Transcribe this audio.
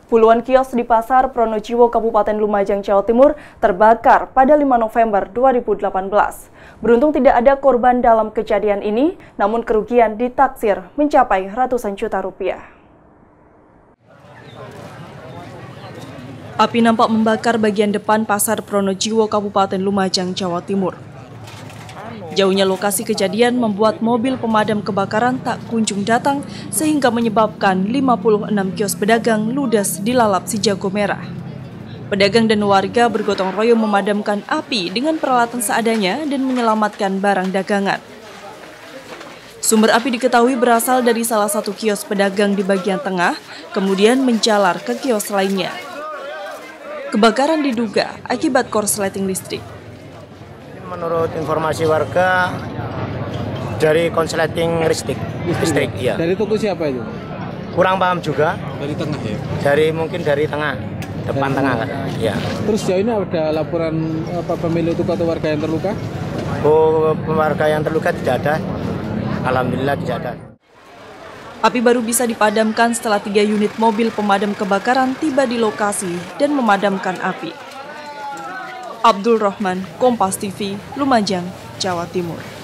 Puluhan kios di Pasar Pronojiwo, Kabupaten Lumajang, Jawa Timur terbakar pada 5 November 2018. Beruntung tidak ada korban dalam kejadian ini, namun kerugian ditaksir mencapai ratusan juta rupiah. Api nampak membakar bagian depan Pasar Pronojiwo, Kabupaten Lumajang, Jawa Timur. Jauhnya lokasi kejadian membuat mobil pemadam kebakaran tak kunjung datang sehingga menyebabkan 56 kios pedagang ludes dilalap si jago merah. Pedagang dan warga bergotong royong memadamkan api dengan peralatan seadanya dan menyelamatkan barang dagangan. Sumber api diketahui berasal dari salah satu kios pedagang di bagian tengah, kemudian menjalar ke kios lainnya. Kebakaran diduga akibat korsleting listrik. Menurut informasi warga dari konsleting listrik, iya. Dari toko siapa itu? Kurang paham juga. Dari tengah ya? Mungkin dari tengah, depan tengah. Ya. Terus jauh ini ada laporan pemilik toko atau warga yang terluka? Oh, warga yang terluka tidak ada. Alhamdulillah tidak ada. Api baru bisa dipadamkan setelah 3 unit mobil pemadam kebakaran tiba di lokasi dan memadamkan api. Abdul Rahman, Kompas TV, Lumajang, Jawa Timur.